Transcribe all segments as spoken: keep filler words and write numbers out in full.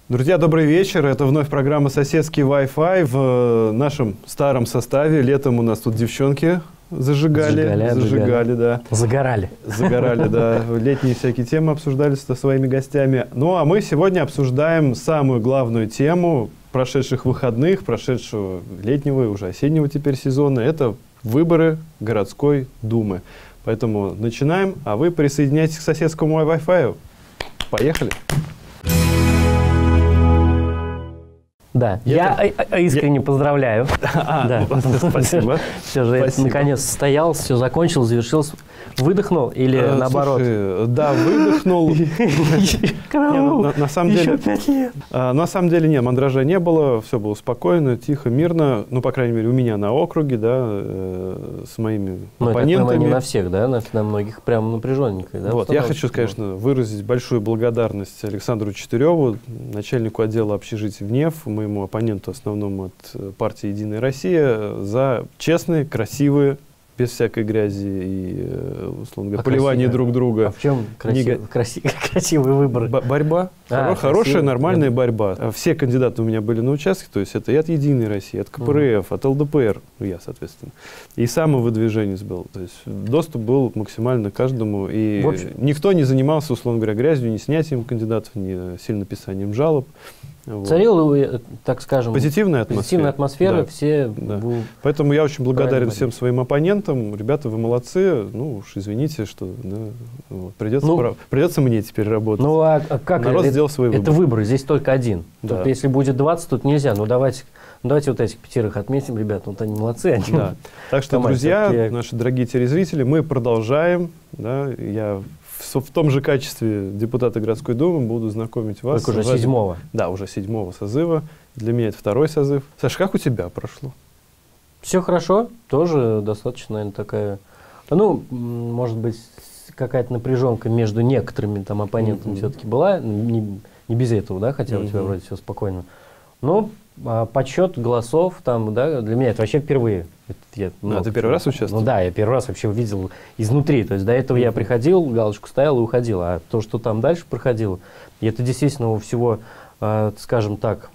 Друзья, добрый вечер. Это вновь программа «Соседский Wi-Fi» в нашем старом составе. Летом у нас тут девчонки зажигали. Зажигали, зажигали, да. Загорали. Загорали, да. Летние всякие темы обсуждали со своими гостями. Ну, а мы сегодня обсуждаем самую главную тему прошедших выходных, прошедшего летнего и уже осеннего теперь сезона. Это выборы городской думы. Поэтому начинаем, а вы присоединяйтесь к соседскому Wi-Fi. Поехали. Да, я, я искренне я... поздравляю. А, да. Спасибо. Все же это наконец состоялось, все закончилось, завершилось. Выдохнул или а, наоборот? Слушай, да, выдохнул. На самом деле, еще пять лет. На самом деле нет, мандража не было, все было спокойно, тихо, мирно. Ну, по крайней мере, у меня на округе, да, с моими оппонентами. Не на всех, да, на многих прям напряженненько. Вот, я хочу, конечно, выразить большую благодарность Александру Чотыреву, начальнику отдела общежития ВНЕФ, моему оппоненту основному от партии «Единая Россия», за честные, красивые, без всякой грязи и, условно говоря, а поливания друг друга. А в чем красив... Нега... красив... красивый выбор? Б борьба. А, Хоро хорошая, красивый. Нормальная да. борьба. Все кандидаты у меня были на участке, то есть это и от «Единой России», от ка пэ эр эф, угу. от эл дэ пэ эр, ну, я, соответственно. И самовыдвиженец был. То есть доступ был максимально каждому. И общем... никто не занимался, условно говоря, грязью, ни снятием кандидатов, ни сильно написанием жалоб. Вот. Царила, так скажем, позитивная атмосфера. Позитивная атмосфера, да. все. Да. Был... Поэтому я очень благодарен всем своим оппонентам. Ребята, вы молодцы. Ну уж извините, что да, вот, придется, ну, прав... придется мне теперь работать. Ну а как народ это, сделал свой выбор. Это выбор, здесь только один. Да. Тут, если будет двадцать, тут нельзя. Ну давайте, ну, давайте вот этих пятерых отметим, ребята, вот они молодцы. Они да. Так что, друзья, наши дорогие телезрители, мы продолжаем. Да, я В, в том же качестве депутата городской думы буду знакомить вас. Только уже седьмого. Да, уже седьмого созыва. Для меня это второй созыв. Саша, как у тебя прошло? Все хорошо. Тоже достаточно, наверное, такая... Ну, может быть, какая-то напряженка между некоторыми там оппонентами mm-hmm. все-таки была. Не, не без этого, да, хотя mm-hmm. у тебя вроде все спокойно. Но а, подсчет голосов там, да, для меня это вообще впервые. Это я, ну, а ты первый раз участвовал? Ну да, я первый раз вообще увидел изнутри. То есть до этого mm-hmm. я приходил, галочку ставил и уходил. А то, что там дальше проходило, и это действительно у всего, э, скажем так,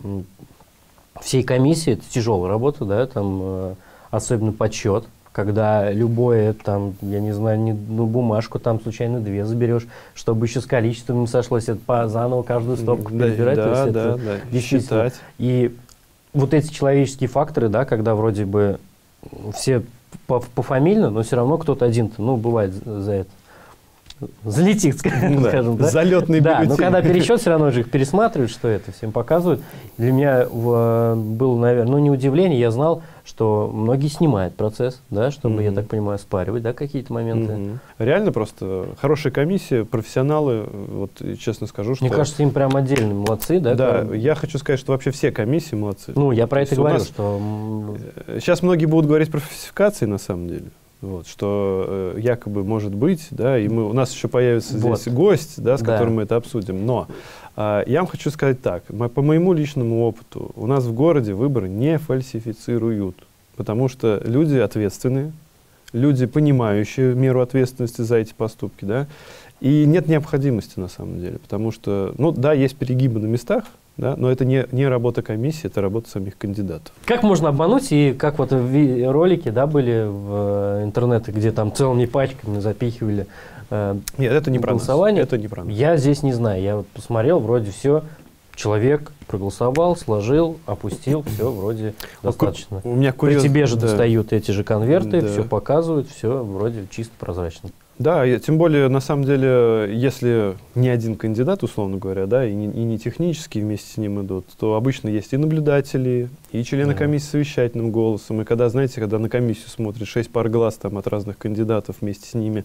всей комиссии, это тяжелая работа, да, там, э, особенно подсчет, когда любое, там, я не знаю, не, ну, бумажку там случайно две заберешь, чтобы еще с количеством не сошлось, это по, заново каждую стопку да, перебирать. Да, то есть да, это да, действительно. Считать. И вот эти человеческие факторы, да, когда вроде бы все пофамильно, но все равно кто-то один-то, ну, бывает за это. Залетит, скажем, да. скажем да. Залетный да, бюллетень. Но когда пересчет, все равно же их пересматривают, что это всем показывают. Для меня в, было, наверное, ну, не удивление, я знал, что многие снимают процесс, да, чтобы, mm-hmm. я так понимаю, спаривать, да, какие-то моменты. Mm-hmm. Реально просто хорошая комиссия, профессионалы, вот честно скажу, что... Мне кажется, им прям отдельно молодцы, да? Да, как... я хочу сказать, что вообще все комиссии молодцы. Ну, я про это говорю, нас... что... Сейчас многие будут говорить про фальсификации, на самом деле. Вот, что э, якобы может быть, да, и мы, у нас еще появится вот. здесь гость, да, с да. которым мы это обсудим. Но э, я вам хочу сказать так, по моему личному опыту, у нас в городе выборы не фальсифицируют, потому что люди ответственные, люди, понимающие меру ответственности за эти поступки, да, и нет необходимости на самом деле, потому что, ну да, есть перегибы на местах, да, но это не, не работа комиссии, это работа самих кандидатов. Как можно обмануть, и как вот в ролике, да, были в интернете, где там целыми пачками запихивали э, Нет, это не голосование. Про нас. Это не про нас. Я здесь не знаю, я вот посмотрел, вроде все, человек проголосовал, сложил, опустил, все вроде достаточно. У меня курьез... При тебе же да. достают эти же конверты, да. все показывают, все вроде чисто прозрачно. Да, тем более, на самом деле, если не один кандидат, условно говоря, да, и не, и не технические вместе с ним идут, то обычно есть и наблюдатели, и члены да. комиссии с совещательным голосом. И когда, знаете, когда на комиссию смотрят шесть пар глаз там, от разных кандидатов вместе с ними,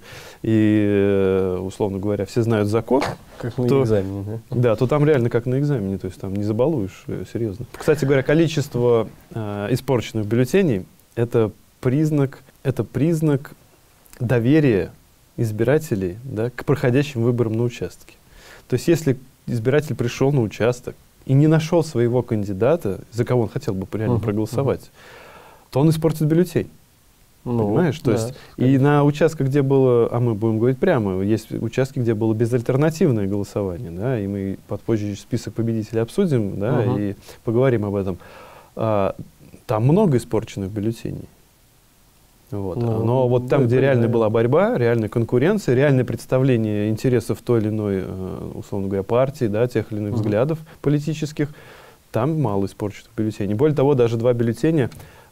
и, условно говоря, все знают закон, как на то, экзамене, да? Да, то там реально как на экзамене, то есть там не забалуешь, серьезно. Кстати говоря, количество э, испорченных бюллетеней – это признак, это признак доверия избирателей, да, к проходящим выборам на участке. То есть если избиратель пришел на участок и не нашел своего кандидата, за кого он хотел бы реально uh-huh, проголосовать, uh-huh. то он испортит бюллетень. Ну, понимаешь? То да, есть, и на участках, где было, а мы будем говорить прямо, есть участки, где было безальтернативное голосование, да, и мы попозже список победителей обсудим, да, угу. и поговорим об этом. А, там много испорченных бюллетеней. Вот. Ну, но вот там, где реально была борьба, реальная конкуренция, реальное представление интересов той или иной, условно говоря, партии, да, тех или иных угу. взглядов политических, там мало испорченных бюллетеней. Более того, даже два бюллетеня,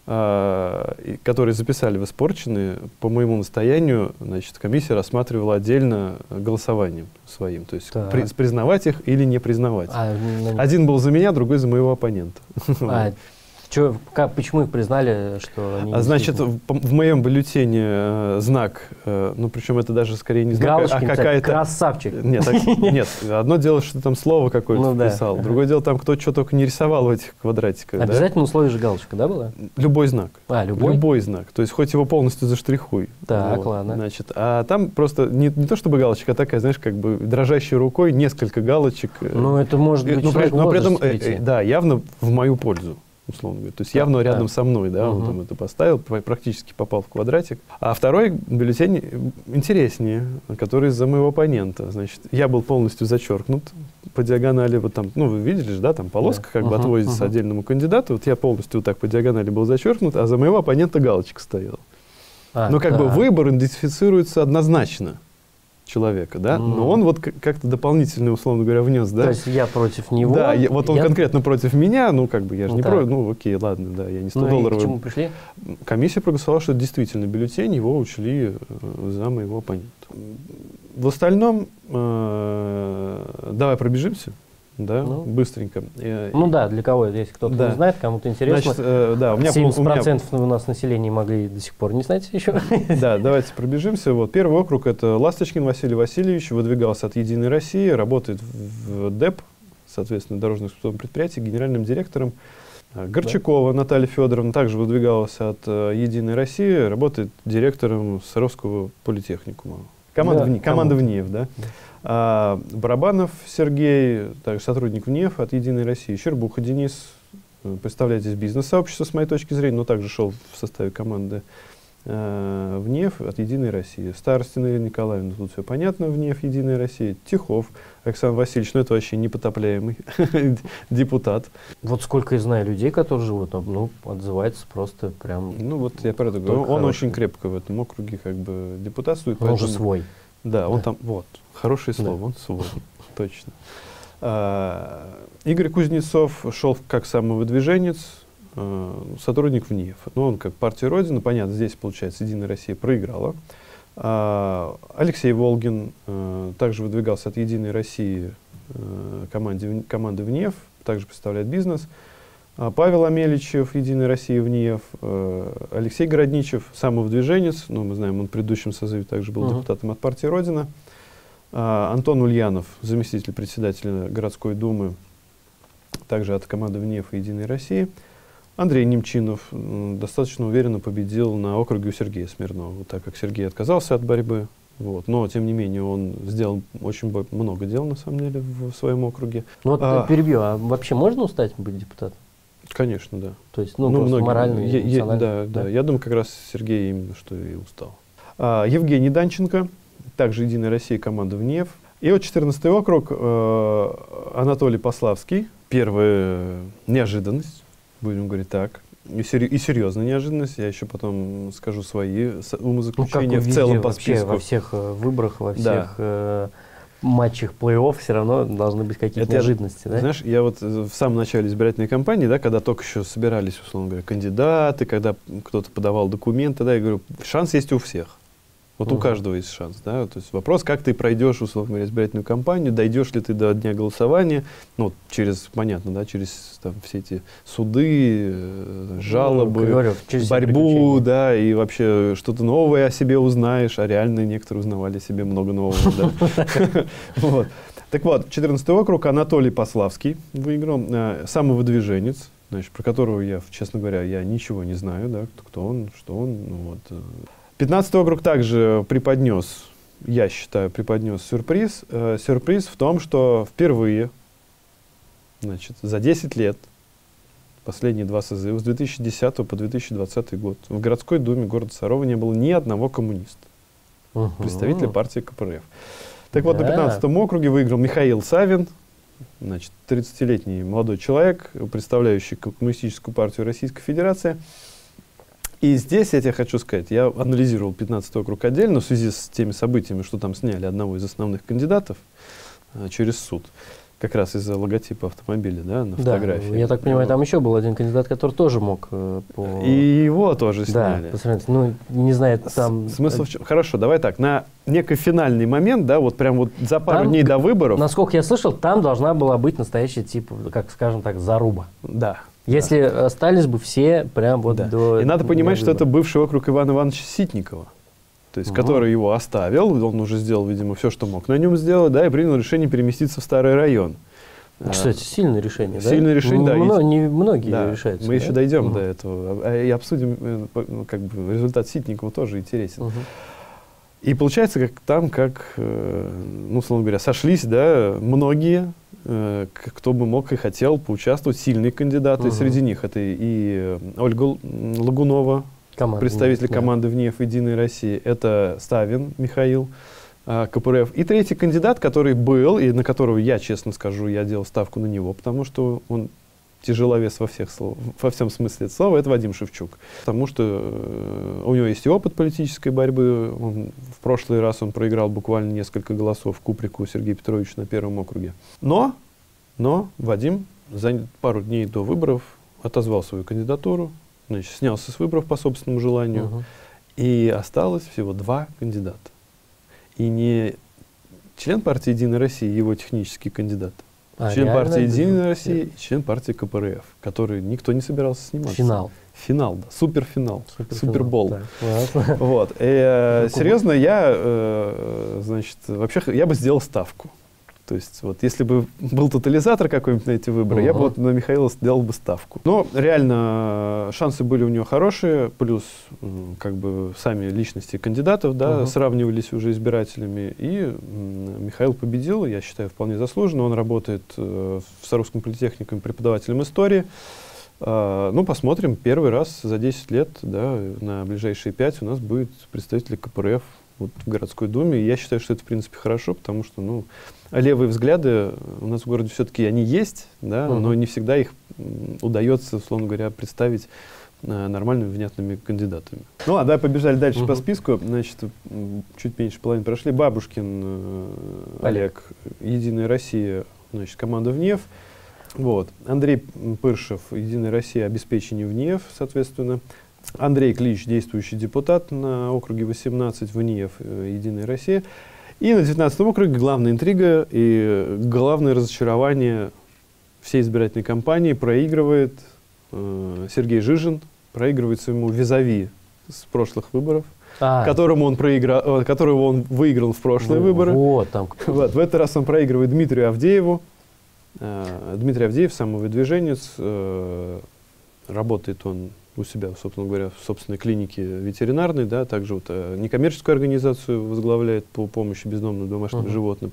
которые записали в испорченные, по моему настоянию, значит, комиссия рассматривала отдельно голосованием своим. То есть при, признавать их или не признавать. А, ну, один был за меня, другой за моего оппонента. А, Чё, как, почему их признали, что они... А, значит, в, в моем бюллетене э, знак, э, ну, причем это даже скорее не знак, Галочки, а какая-то... красавчик. Нет, так, нет, одно дело, что там слово какое-то ну, вписал, да. другое дело, там кто что только не рисовал в этих квадратиках. Обязательно да? условие же галочка, да, была? Любой знак. А, любой? Любой знак, то есть хоть его полностью заштрихуй. Так, вот, ладно. Значит, а там просто не, не то чтобы галочка, а такая, знаешь, как бы дрожащей рукой несколько галочек. Ну, это может быть но, при, но при этом, э, э, да, явно в мою пользу. Условно говоря. То есть явно да, рядом да. со мной, да, угу. он там это поставил, практически попал в квадратик. А второй бюллетень интереснее, который за моего оппонента. Значит, я был полностью зачеркнут по диагонали, вот там, ну, вы видели же, да, там полоска да. как угу. бы отводится угу. отдельному кандидату. Вот я полностью вот так по диагонали был зачеркнут, а за моего оппонента галочка стояла. А, Но как да. бы выбор идентифицируется однозначно человека, да, mm. но он вот как-то дополнительно, условно говоря, внес, да. То есть я против него. Да, я, вот он я... конкретно против меня, ну как бы я же не против, ну окей, ладно, да, я не сто долларов. Ну, к чему пришли? Комиссия проголосовала, что это действительно бюллетень, его учли э, за моего оппонента. В остальном, э, давай пробежимся. Да, ну, быстренько. Ну да, для кого, если кто-то да. не знает, кому-то интересно. Значит, э, да, у меня семьдесят процентов у, меня... у нас населения могли до сих пор не знать еще. Да, давайте пробежимся. Вот, первый округ — это Ласточкин Василий Васильевич, выдвигался от «Единой России», работает в ДЭП, соответственно, дорожно-эксплуатационном предприятии, генеральным директором. Горчакова да. Наталья Федоровна также выдвигалась от «Единой России», работает директором Саровского политехникума. Команда, да, в, команда ВНИЕФ, да? да. А, Барабанов Сергей, также сотрудник ВНИЕФ от «Единой России». Щербуха Денис, представляет здесь бизнес-сообщество, с моей точки зрения, но также шел в составе команды а, ВНИЕФ от «Единой России». Старостина Ирина Николаевна, тут все понятно, ВНИЕФ, «Единая Россия». Тихов Александр Васильевич, ну это вообще непотопляемый депутат. Вот сколько я знаю людей, которые живут, ну, отзывается просто прям... Ну вот я про это говорю, он очень крепко в этом округе как бы депутатствует. Он же свой. Да, он да. там, вот, хорошее слово, да. он свой, точно. А, Игорь Кузнецов шел как самовыдвиженец, а, сотрудник ВНИЕФ. Ну, он как партия Родина, понятно, здесь, получается, «Единая Россия» проиграла. А, Алексей Волгин а, также выдвигался от «Единой России» а, команде, команды ВНИЕФ, также представляет бизнес. А, Павел Амеличев, «Единая Россия», ВНИЕФ, а, Алексей Городничев, самовыдвиженец, ну, мы знаем, он в предыдущем созыве также был uh-huh. депутатом от партии «Родина». А, Антон Ульянов, заместитель председателя городской думы, также от команды ВНИЕФ и «Единой России». Андрей Немчинов м, достаточно уверенно победил на округе у Сергея Смирнова, так как Сергей отказался от борьбы. Вот. Но, тем не менее, он сделал очень много дел, на самом деле, в, в своем округе. Ну, вот а, перебью, а вообще можно устать быть депутатом? Конечно, да. То есть, ну, ну просто многие, морально и эмоционально? Да, да, да. Я думаю, как раз Сергей именно что и устал. А, Евгений Данченко, также «Единая Россия», команда ВНИЕФ. И вот четырнадцатый округ, э, Анатолий Пославский. Первая неожиданность, будем говорить так. И, сери и серьезная неожиданность. Я еще потом скажу свои умозаключения, ну, в целом по списку. Во всех э, выборах, во всех да. э, матчах плей-офф все равно должны быть какие-то Это неожиданности. Я, да? Знаешь, я вот в самом начале избирательной кампании, да, когда только еще собирались, условно говоря, кандидаты, когда кто-то подавал документы, да, я говорю, шанс есть у всех. Вот угу. у каждого есть шанс, да, то есть вопрос, как ты пройдешь, условно говоря, избирательную кампанию, дойдешь ли ты до дня голосования, ну, через, понятно, да, через там, все эти суды, жалобы, ну, говорю, борьбу, да, и вообще что-то новое о себе узнаешь, а реально некоторые узнавали о себе много нового, да. Так вот, четырнадцатый округ, Анатолий Пославский выиграл, самовыдвиженец, значит, про которого я, честно говоря, я ничего не знаю, да, кто он, что он, ну вот. пятнадцатый округ также преподнес, я считаю, преподнес сюрприз. Э, сюрприз в том, что впервые, значит, за десять лет последние два созыва, с две тысячи десятого по две тысячи двадцатый год, в городской думе города Сарова не было ни одного коммуниста, угу. представителя партии ка пэ эр эф. Так да. вот, на пятнадцатом округе выиграл Михаил Савин, значит, тридцатилетний молодой человек, представляющий Коммунистическую партию Российской Федерации. И здесь я тебе хочу сказать, я анализировал пятнадцатый округ отдельно в связи с теми событиями, что там сняли одного из основных кандидатов а, через суд. Как раз из-за логотипа автомобиля, да, на фотографии. Да, я так понимаю, там еще был один кандидат, который тоже мог э, по... И его тоже сняли. Да, посмотрите, ну, не знаю, там... Смысл в чем? Хорошо, давай так, на некий финальный момент, да, вот прям вот за пару там, дней до выборов... Насколько я слышал, там должна была быть настоящая, типа, как скажем так, заруба. Да. Если да. остались бы все прям вот да. до... И надо понимать, что выборов. это бывший округ Ивана Ивановича Ситникова. То есть, угу. который его оставил, он уже сделал, видимо, все, что мог на нем сделать, да, и принял решение переместиться в старый район. Кстати, сильное решение, да? Сильное решение, да. Мно, не многие да, решаются. Мы да? еще дойдем угу. до этого и обсудим, как бы, результат Ситникова тоже интересен. Угу. И получается, как там, как, ну, условно говоря, сошлись, да, многие, кто бы мог и хотел поучаствовать, сильные кандидаты. Угу. Среди них это и Ольга Лагунова, Команда представитель ВНИЕФ, команды да. ВНИЕФ «Единой России», это Ставин Михаил, ка пэ эр эф. И третий кандидат, который был, и на которого я, честно скажу, я делал ставку на него, потому что он тяжеловес во, всех слов, во всем смысле этого слова, это Вадим Шевчук. Потому что э, у него есть и опыт политической борьбы. Он, в прошлый раз он проиграл буквально несколько голосов Куприку Сергею Петровичу на первом округе. Но, но Вадим за пару дней до выборов отозвал свою кандидатуру, значит, снялся с выборов по собственному желанию, угу. и осталось всего два кандидата. И не член партии «Единая Россия», его технический кандидат, а, член партии «Единая Россия» и член партии ка пэ эр эф, который никто не собирался сниматься. Финал. Финал, да, суперфинал, Суперфинал, супербол. Да. Вот. И, э, серьезно, я, э, значит, вообще, я бы сделал ставку. То есть, вот, если бы был тотализатор какой-нибудь на эти выборы, uh-huh. я бы вот на Михаила сделал бы ставку. Но реально шансы были у него хорошие, плюс как бы сами личности кандидатов, да, uh-huh. сравнивались уже избирателями, и Михаил победил, я считаю, вполне заслуженно. Он работает в Саровском политехникуме преподавателем истории. Ну, посмотрим, первый раз за десять лет, да, на ближайшие пять у нас будет представитель ка пэ эр эф вот, в городской думе. И я считаю, что это, в принципе, хорошо, потому что, ну, левые взгляды у нас в городе все-таки они есть, да, uh-huh. но не всегда их удается, условно говоря, представить э, нормальными, внятными кандидатами. Ну, а да, побежали дальше uh-huh. по списку. Значит, чуть меньше половины прошли. Бабушкин э, Олег, «Единая Россия», значит, команда ВНИЕФ. Вот. Андрей Пыршев, «Единая Россия», обеспечение ВНИЕФ, соответственно. Андрей Клич, действующий депутат на округе восемнадцать, ВНИЕФ, «Единая Россия». И на девятнадцатом округе главная интрига и главное разочарование всей избирательной кампании проигрывает э, Сергей Жижин, проигрывает своему визави с прошлых выборов, а. которому он проиграл, которого он выиграл в прошлые ну, выборы. Вот, там. Вот, в этот раз он проигрывает Дмитрию Авдееву. Э, Дмитрий Авдеев, самовыдвиженец, э, работает он у себя, собственно говоря, в собственной клинике ветеринарной, да, также вот, э, некоммерческую организацию возглавляет по помощи бездомным домашним uh-huh. животным.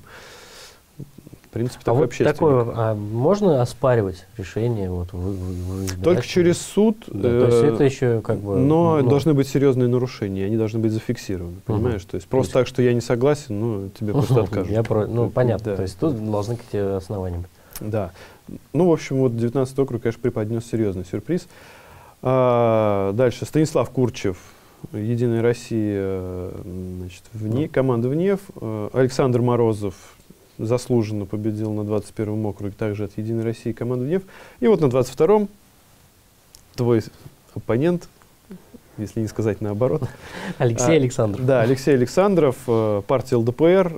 В принципе, а такой вот общественник. Такое, а можно оспаривать решение? Вот, вы, вы, вы Только через суд. Да, э, то есть это еще как бы... Но ну, должны быть серьезные нарушения, они должны быть зафиксированы, понимаешь? Uh-huh. То есть просто так, что я не согласен, ну, тебе просто uh-huh. откажут. Я про... Ну, понятно, да. то есть тут должны какие-то основания быть. Да. Ну, в общем, вот девятнадцатый округ, конечно, преподнес серьезный сюрприз. А, дальше Станислав Курчев, «Единая Россия», значит, вне, команда ВНИЕФ. Александр Морозов заслуженно победил на двадцать первом округе, также от «Единой России», команда ВНИЕФ. И вот на двадцать втором твой оппонент, если не сказать наоборот. Алексей а, Александров. Да, Алексей Александров, партия эл дэ пэ эр,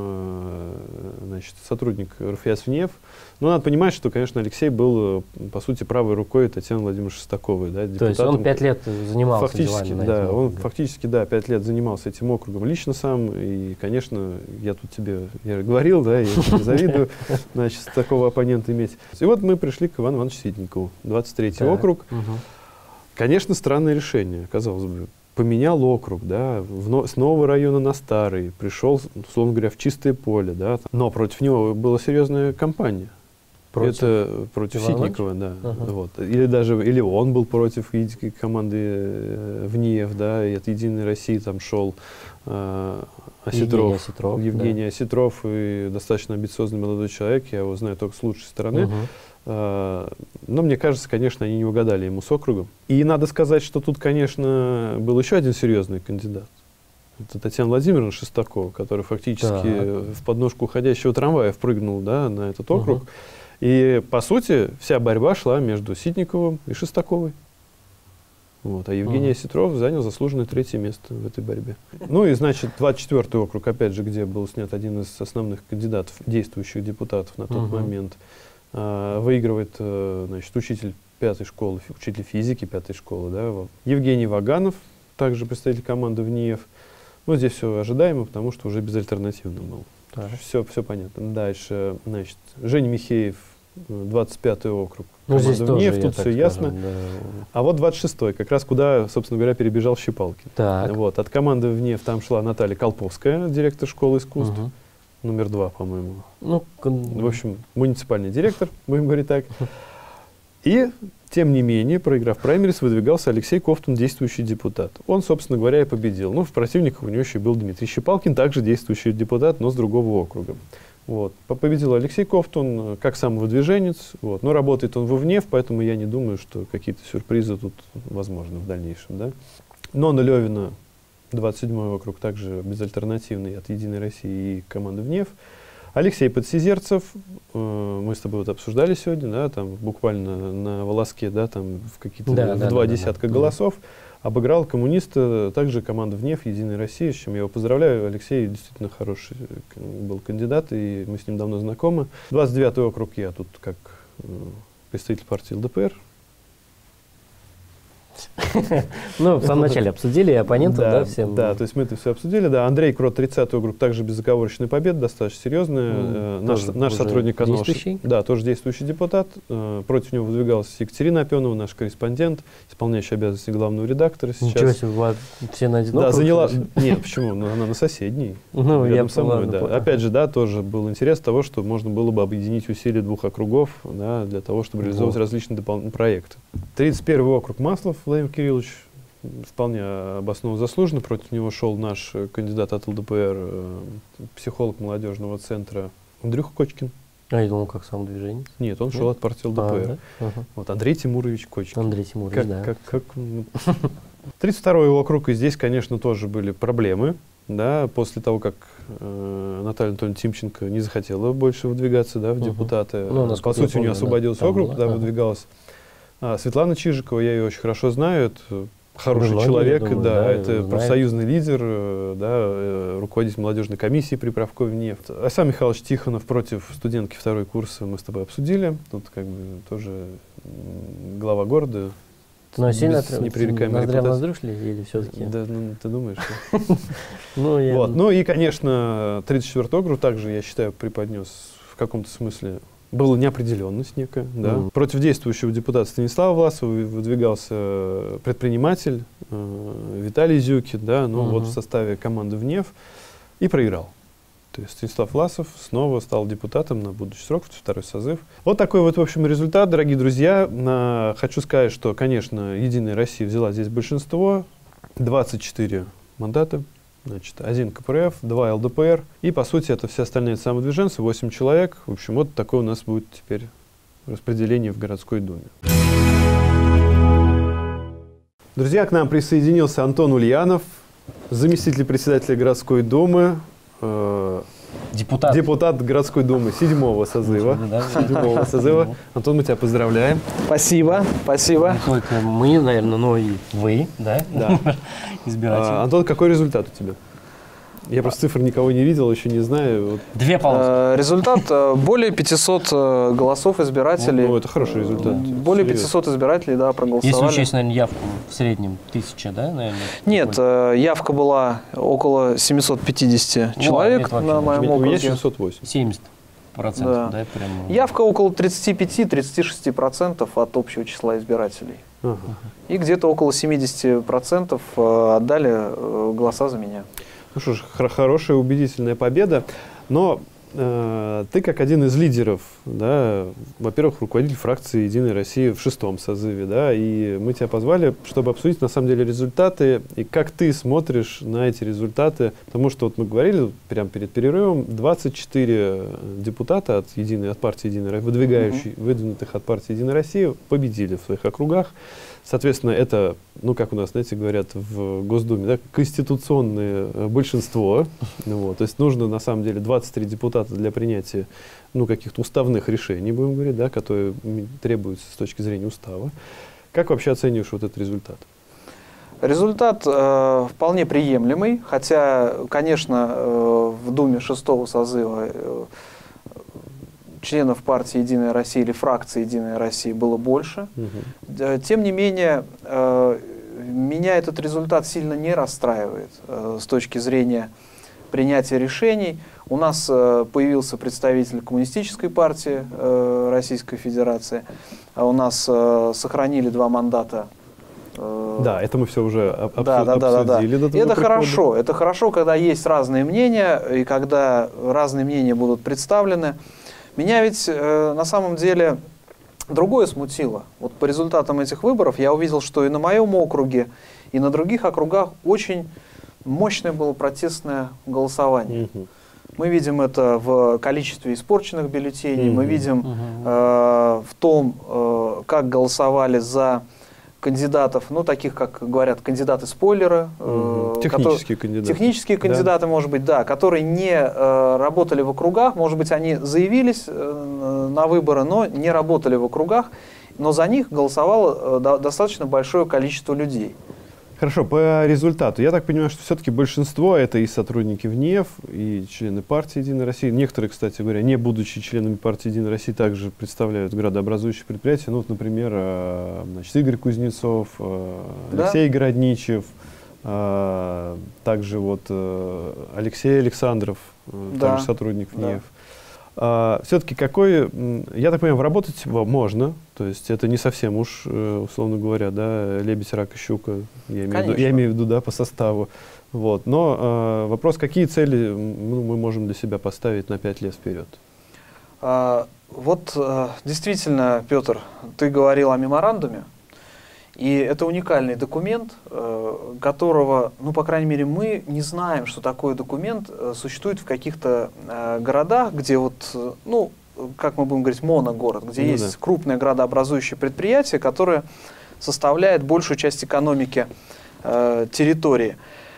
значит, сотрудник эр эф эс ВНИЕФ. Но надо понимать, что, конечно, Алексей был, по сути, правой рукой Татьяны Владимировны Шестаковой. Да, то есть он пять лет занимался фактически, делами да, он округе. фактически, да, пять лет занимался этим округом лично сам. И, конечно, я тут тебе, я говорил, да, я тебе завидую, значит, такого оппонента иметь. И вот мы пришли к Ивану Ивановичу Ситникову, двадцать третий округ. Конечно, странное решение, казалось бы. Поменял округ, да, в но, с нового района на старый, пришел, условно говоря, в чистое поле, да, но против него была серьезная кампания. Против это против Ситникова, да. Ага. Вот. Или даже или он был против команды э, ВНИЕФ, да, и от «Единой России» там шел э, Осетров, Евгений Осетров, Евгений да. Осетров, и достаточно амбициозный молодой человек, я его знаю только с лучшей стороны. Угу. Э, но мне кажется, конечно, они не угадали ему с округом. И надо сказать, что тут, конечно, был еще один серьезный кандидат. Это Татьяна Владимировна Шестакова, которая фактически так. в подножку уходящего трамвая впрыгнула, да, на этот округ. Угу. И, по сути, вся борьба шла между Ситниковым и Шестаковой. Вот. А Евгений uh-huh. Осетров занял заслуженное третье место в этой борьбе. Ну и, значит, двадцать четвёртый округ, опять же, где был снят один из основных кандидатов, действующих депутатов на тот uh-huh. момент, а, выигрывает, а, значит, учитель пятой школы, учитель физики пятой школы, да, Евгений Ваганов, также представитель команды ВНИЕФ. Ну, здесь все ожидаемо, потому что уже безальтернативно было. Все, все понятно. Дальше, значит, Женя Михеев, двадцать пятый округ. Ну, здесь ВНИЕФ, тоже, тут все ясно. Да. А вот двадцать шестой, как раз куда, собственно говоря, перебежал Щепалкин. Так. Вот, от команды ВНИЕФ там шла Наталья Колповская, директор школы искусств, угу. номер два, по-моему. Ну, в общем, муниципальный директор, будем говорить так. И, тем не менее, проиграв праймерис, выдвигался Алексей Ковтун, действующий депутат. Он, собственно говоря, и победил. Ну, в противниках у него еще был Дмитрий Щепалкин, также действующий депутат, но с другого округа. Вот. Победил Алексей Ковтун как самовыдвиженец, вот. Но работает он во ВНИЕФ, поэтому я не думаю, что какие-то сюрпризы тут возможны в дальнейшем. Да? Нона Левина, двадцать седьмой округ, также безальтернативный от «Единой России» и команды ВНИЕФ. Алексей Подсизерцев, э, мы с тобой вот обсуждали сегодня, да, там буквально на волоске, да, там в какие-то да, в да, два да, десятка да, голосов, да. обыграл коммуниста, также команда ВНИЕФ, «Единой России», с чем я его поздравляю. Алексей действительно хороший был кандидат, и мы с ним давно знакомы. двадцать девятый округ я тут как э, представитель партии ЛДПР. Ну, в самом начале обсудили оппонентов, да, да, всем? Да, то есть мы это все обсудили, да. Андрей Крот, тридцатый округ, также безоговорочная победа, достаточно серьезная. Mm, наш наш сотрудник канала, да, тоже действующий депутат. Против него выдвигалась Екатерина Опенова, наш корреспондент, исполняющий обязанности главного редактора сейчас. Ничего себе, все на один округ? Да, заняла... Нет, почему? Ну, она на соседней. Ну, я со мной, да. Опять же, да, тоже был интерес того, что можно было бы объединить усилия двух округов, да, для того, чтобы реализовывать различные дополнительные проекты. тридцать первый округ, Маслов Владимир Кириллович, вполне обоснованно заслуженно. Против него шел наш кандидат от ЛДПР, психолог молодежного центра Андрюха Кочкин. А я думал, как самодвиженец. Нет, он шел от партии ЛДПР. А, да? ага. Вот, Андрей Тимурович Кочкин. Андрей Тимурович, как, да. Как, как, тридцать второй округ, и здесь, конечно, тоже были проблемы. Да, после того, как э, Наталья Анатольевна Тимченко не захотела больше выдвигаться, да, в uh-huh. депутаты. Ну, по сути, помню, у нее освободился да, округ, куда ага. выдвигалась. А, Светлана Чижикова, я ее очень хорошо знаю, это хороший Многие, человек, думаю, да, да, это профсоюзный лидер, да, руководитель молодежной комиссии при правкове ВНИЕФ. Асан Михайлович Тихонов против студентки второй курса мы с тобой обсудили. Тут как бы тоже глава города. Но сильно ноздря ноздрю шли или все-таки? Да, ну, ты думаешь? ну, я... вот. ну и, конечно, тридцать четвёртый округ также, я считаю, преподнес в каком-то смысле. Была неопределенность некая. Да. Mm. Против действующего депутата Станислава Власова выдвигался предприниматель э, Виталий Зюкин, да, ну, mm-hmm. вот в составе команды ВНИЕФ, и проиграл. То есть Станислав Власов снова стал депутатом на будущий срок, второй созыв. Вот такой вот, в общем, результат, дорогие друзья. На, хочу сказать, что, конечно, «Единая Россия» взяла здесь большинство, двадцать четыре мандата. Значит, один КПРФ, два ЛДПР, и, по сути, это все остальные самодвиженцы, восемь человек. В общем, вот такое у нас будет теперь распределение в городской думе. Друзья, к нам присоединился Антон Ульянов, заместитель председателя городской думы, э, депутат. депутат городской думы седьмого созыва. Седьмого созыва. Антон, мы тебя поздравляем. Спасибо, спасибо. Не только мы, наверное, но и вы, да? Да. Избиратели. А, Антон, какой результат у тебя? Я просто цифр никого не видел, еще не знаю. Вот. Две полоски. Результат более пятисот голосов избирателей. Ну, это хороший результат. Более пятисот избирателей, да, проголосовали. Если учесть, наверное, явку в среднем тысяча, да, наверное? Нет, явка была около семисот пятидесяти человек О, на моем округе. У меня семьсот восемь. семьдесят процентов, да. да прям... Явка около тридцати пяти — тридцати шести процентов от общего числа избирателей. Ага. И где-то около семидесяти процентов отдали голоса за меня. Ну что ж, хорошая убедительная победа. Но э, ты как один из лидеров, да, во-первых, руководитель фракции «Единая Россия» в шестом созыве, да, и мы тебя позвали, чтобы обсудить на самом деле результаты и как ты смотришь на эти результаты, потому что вот мы говорили прямо перед перерывом, двадцать четыре депутата от, Единой, от партии «Единая Россия», выдвигающих, mm-hmm. выдвинутых от партии «Единая Россия», победили в своих округах. Соответственно, это, ну, как у нас, знаете, говорят в Госдуме, да, конституционное большинство. Вот, то есть нужно, на самом деле, двадцать три депутата для принятия, ну, каких-то уставных решений, будем говорить, да, которые требуются с точки зрения устава. Как вообще оцениваешь вот этот результат? Результат э, вполне приемлемый, хотя, конечно, э, в Думе шестого созыва э, членов партии «Единая Россия» или фракции «Единая Россия» было больше. Угу. Тем не менее, э, меня этот результат сильно не расстраивает э, с точки зрения принятия решений. У нас э, появился представитель Коммунистической партии э, Российской Федерации. А у нас э, сохранили два мандата. Э, да, это мы все уже об, да, да, да, обсудили. Да, да. Это прихода. хорошо. Это хорошо, когда есть разные мнения, и когда разные мнения будут представлены. Меня ведь э, на самом деле другое смутило. Вот по результатам этих выборов я увидел, что и на моем округе, и на других округах очень мощное было протестное голосование. Mm-hmm. Мы видим это в количестве испорченных бюллетеней, mm-hmm. мы видим mm-hmm. э, в том, э, как голосовали за кандидатов, ну, таких, как говорят, кандидаты-спойлеры. Mm-hmm. Технические которые, кандидаты. Технические кандидаты, да. может быть, да, которые не э, работали в округах, может быть, они заявились э, на выборы, но не работали в округах, но за них голосовало э, до, достаточно большое количество людей. Хорошо, по результату. Я так понимаю, что все-таки большинство это и сотрудники ВНЕФ, и члены партии «Единая Россия». Некоторые, кстати говоря, не будучи членами партии «Единая Россия», также представляют градообразующие предприятия. Ну, вот, например, значит, Игорь Кузнецов, Алексей да? Городничев, также вот Алексей Александров, да. также сотрудник ВНЕФ. Да. А, все-таки какой, я так понимаю, работать можно, то есть это не совсем уж, условно говоря, да, лебедь, рак и щука, я имею, в виду, я имею в виду, да, по составу. Вот. Но а, вопрос, какие цели ну, мы можем для себя поставить на пять лет вперед? А, вот действительно, Петр, ты говорил о меморандуме. И это уникальный документ, которого, ну, по крайней мере, мы не знаем, что такой документ существует в каких-то городах, где вот, ну, как мы будем говорить, моногород, где ну, есть да. крупное градообразующее предприятие, которое составляет большую часть экономики э, территории.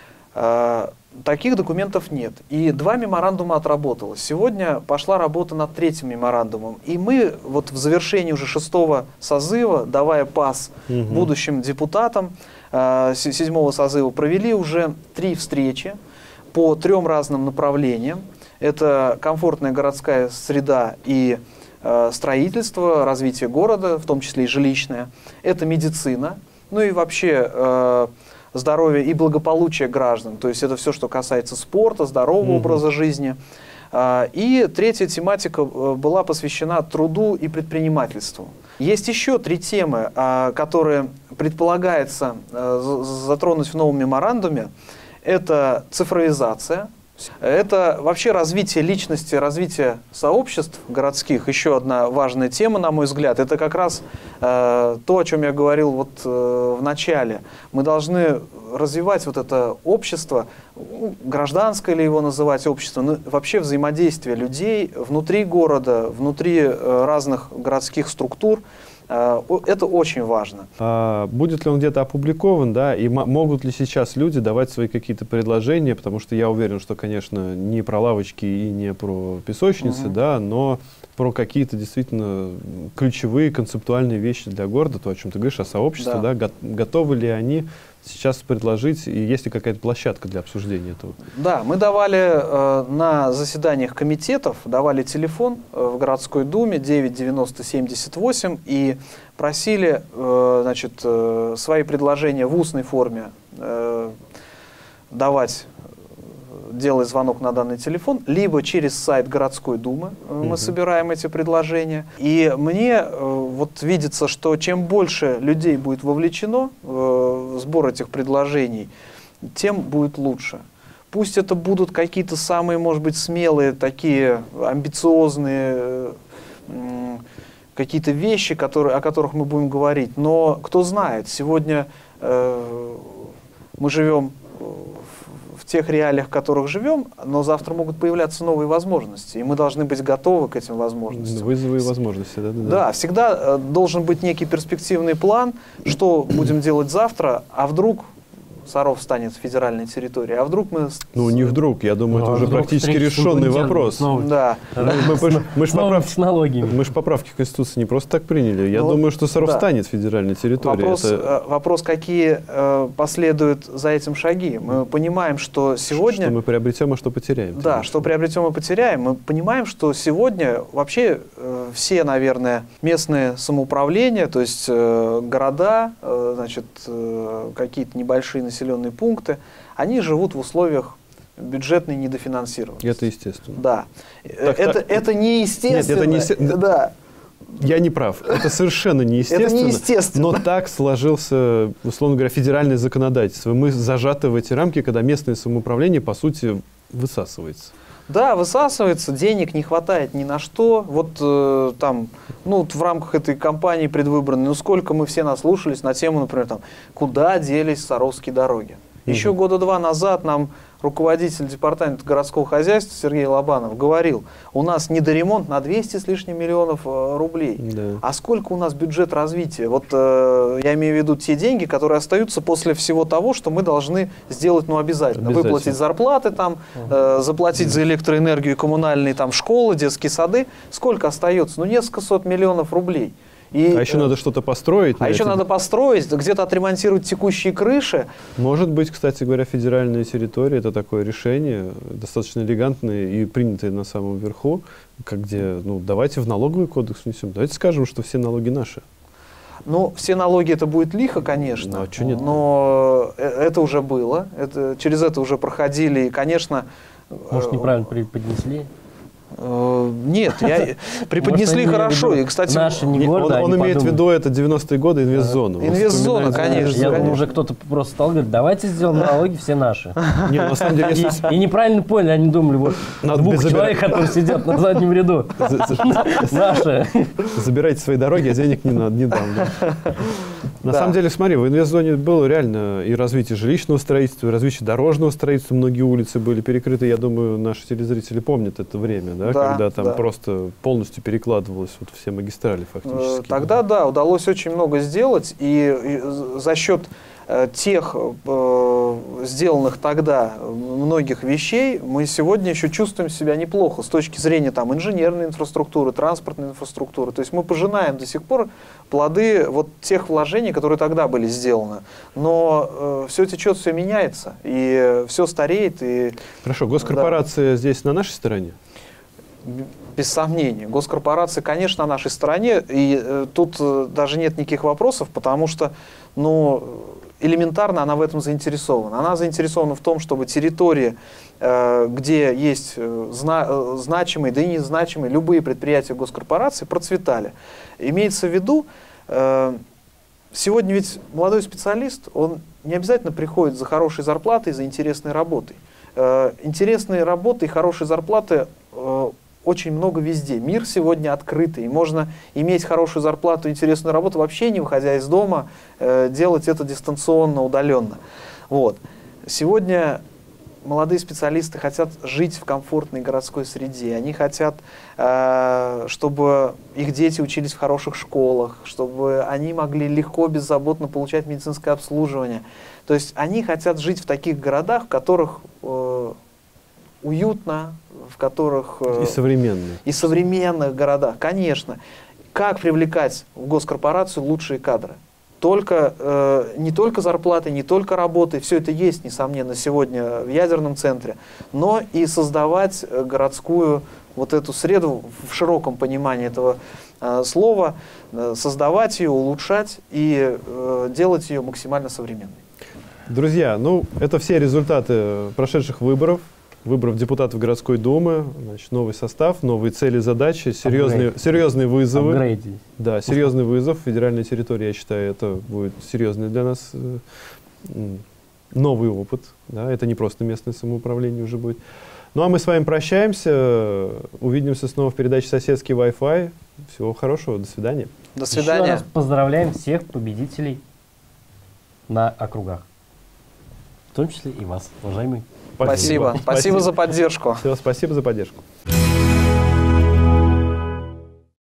Э, таких документов нет. И два меморандума отработалось. Сегодня пошла работа над третьим меморандумом. И мы вот в завершении уже шестого созыва, давая пас угу. будущим депутатам э, седьмого созыва, провели уже три встречи по трем разным направлениям. Это комфортная городская среда и э, строительство, развитие города, в том числе и жилищное. Это медицина, ну и вообще э, здоровье и благополучие граждан. То есть это все, что касается спорта, здорового mm-hmm. образа жизни. Э, и третья тематика была посвящена труду и предпринимательству. Есть еще три темы, э, которые предполагается э, затронуть в новом меморандуме. Это цифровизация. Это вообще развитие личности, развитие сообществ городских. Еще одна важная тема, на мой взгляд. Это как раз э, то, о чем я говорил вот, э, в начале. Мы должны развивать вот это общество, гражданское ли его называть общество, но вообще взаимодействие людей внутри города, внутри э, разных городских структур. Это очень важно. А будет ли он где-то опубликован, да, и могут ли сейчас люди давать свои какие-то предложения, потому что я уверен, что, конечно, не про лавочки и не про песочницы, угу. да, но про какие-то действительно ключевые концептуальные вещи для города, то, о чем ты говоришь, о сообществе, да, да, готовы ли они сейчас предложить, и есть ли какая-то площадка для обсуждения этого? Да, мы давали э, на заседаниях комитетов, давали телефон э, в городской думе девять девяносто семьдесят восемь и просили э, значит, э, свои предложения в устной форме э, давать, делая звонок на данный телефон, либо через сайт городской думы мы угу. собираем эти предложения. И мне э, вот видится, что чем больше людей будет вовлечено э, в сбор этих предложений, тем будет лучше. пусть это будут какие-то самые, может быть, смелые, такие амбициозные какие-то вещи, которые, о которых мы будем говорить. Но кто знает, сегодня э, мы живем в тех реалиях, в которых живем, но завтра могут появляться новые возможности, и мы должны быть готовы к этим возможностям. Вызовы и возможности, да? Да, да, всегда должен быть некий перспективный план, что будем делать завтра, а вдруг Саров станет федеральной территорией, а вдруг мы... Ну, не вдруг, я думаю, ну, это уже практически решенный вопрос. Снова, да. Мы, мы, мы, мы же поправки в Конституции не просто так приняли. Я ну, думаю, что Саров да. станет федеральной территорией. Вопрос, это... вопрос, какие э, последуют за этим шаги. Мы понимаем, что сегодня... Что мы приобретем, а что потеряем. Да, что приобретем и потеряем. Мы понимаем, что сегодня вообще э, все, наверное, местные самоуправления, то есть э, города, э, значит, э, какие-то небольшие населенные населенные пункты, они живут в условиях бюджетной недофинансированности. Это естественно. Да. Так, это, так... это неестественно. Нет, это не есте... да. Я не прав. Это совершенно неестественно. Это неестественно. Но так сложился, условно говоря, федеральное законодательство. Мы зажаты в эти рамки, когда местное самоуправление, по сути, высасывается. Да, высасывается, денег не хватает ни на что. Вот э, там, ну, вот в рамках этой кампании предвыборной, ну, сколько мы все наслушались на тему, например, там, куда делись саровские дороги. Mm-hmm. Еще года два назад нам руководитель департамента городского хозяйства Сергей Лобанов говорил, у нас недоремонт на двести с лишним миллионов э, рублей. Да. А сколько у нас бюджет развития? Вот э, я имею в виду те деньги, которые остаются после всего того, что мы должны сделать, ну, обязательно. обязательно. Выплатить зарплаты, там, э, заплатить за электроэнергию и коммунальные там, школы, детские сады. Сколько остается? Ну, несколько сот миллионов рублей. И, а еще э, надо что-то построить. А еще это... надо построить, где-то отремонтировать текущие крыши. Может быть, кстати говоря, федеральная территория – это такое решение, достаточно элегантное и принятое на самом верху, как где, ну, давайте в налоговый кодекс внесем, давайте скажем, что все налоги наши. Ну, все налоги это будет лихо, конечно, ну, а нет? Но это уже было, это, через это уже проходили, и, конечно… Может, неправильно преподнесли? Нет, я преподнесли хорошо. И, кстати, наши не гордо, он, он имеет в виду это девяностые годы инвестзону. Инвестзона, конечно. Я конечно. уже кто-то просто стал говорить, давайте сделаем налоги все наши. Нет, на самом деле, если... и, и неправильно поняли, они думали, вот Надо двух человек, которые сидят на заднем ряду, наши. Забирайте свои дороги, а денег не надо, не дам. На самом деле, смотри, в инвестзоне было реально и развитие жилищного строительства, и развитие дорожного строительства. Многие улицы были перекрыты. Я думаю, наши телезрители помнят это время, да, да, когда там да. просто полностью перекладывалось вот все магистрали фактически. Тогда, да, удалось очень много сделать. И, и за счет э, тех э, сделанных тогда многих вещей мы сегодня еще чувствуем себя неплохо с точки зрения там, инженерной инфраструктуры, транспортной инфраструктуры. То есть мы пожинаем до сих пор плоды вот тех вложений, которые тогда были сделаны. Но э, все течет, все меняется, и все стареет. И, Хорошо, госкорпорация да. здесь на нашей стороне? Без сомнения. Госкорпорация, конечно, на нашей стороне, и э, тут э, даже нет никаких вопросов, потому что, ну, элементарно она в этом заинтересована. Она заинтересована в том, чтобы территории, э, где есть э, зна э, значимые, да и незначимые, любые предприятия госкорпорации процветали. Имеется в виду, э, сегодня ведь молодой специалист, он не обязательно приходит за хорошей зарплатой, за интересной работой. Э, интересные работы и хорошие зарплаты э, очень много везде. Мир сегодня открытый. И можно иметь хорошую зарплату, интересную работу, вообще не выходя из дома, э, делать это дистанционно, удаленно. Вот. Сегодня молодые специалисты хотят жить в комфортной городской среде. Они хотят, э, чтобы их дети учились в хороших школах, чтобы они могли легко, беззаботно получать медицинское обслуживание. То есть они хотят жить в таких городах, в которых э, уютно, в которых… И современных. И современных городах, конечно. Как привлекать в госкорпорацию лучшие кадры? Только, э, не только зарплаты, не только работы, все это есть, несомненно, сегодня в ядерном центре, но и создавать городскую вот эту среду в широком понимании этого э, слова, э, создавать ее, улучшать и э, делать ее максимально современной. Друзья, ну это все результаты прошедших выборов. Выборов депутатов городской думы, значит, новый состав, новые цели, задачи, серьезные, серьезные вызовы. Апгрейд. Да, серьезный вызов. Федеральная территория, я считаю, это будет серьезный для нас новый опыт. Да, это не просто местное самоуправление уже будет. Ну а мы с вами прощаемся. Увидимся снова в передаче «Соседский Wi-Fi». Всего хорошего. До свидания. До свидания. Еще раз поздравляем всех победителей на округах. В том числе и вас, уважаемый. Спасибо. Спасибо, спасибо за поддержку. Все, спасибо за поддержку.